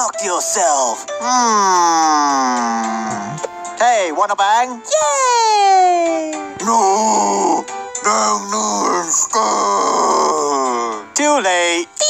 talk to yourself. Hey, wanna bang? Yay! No, instead. Too late.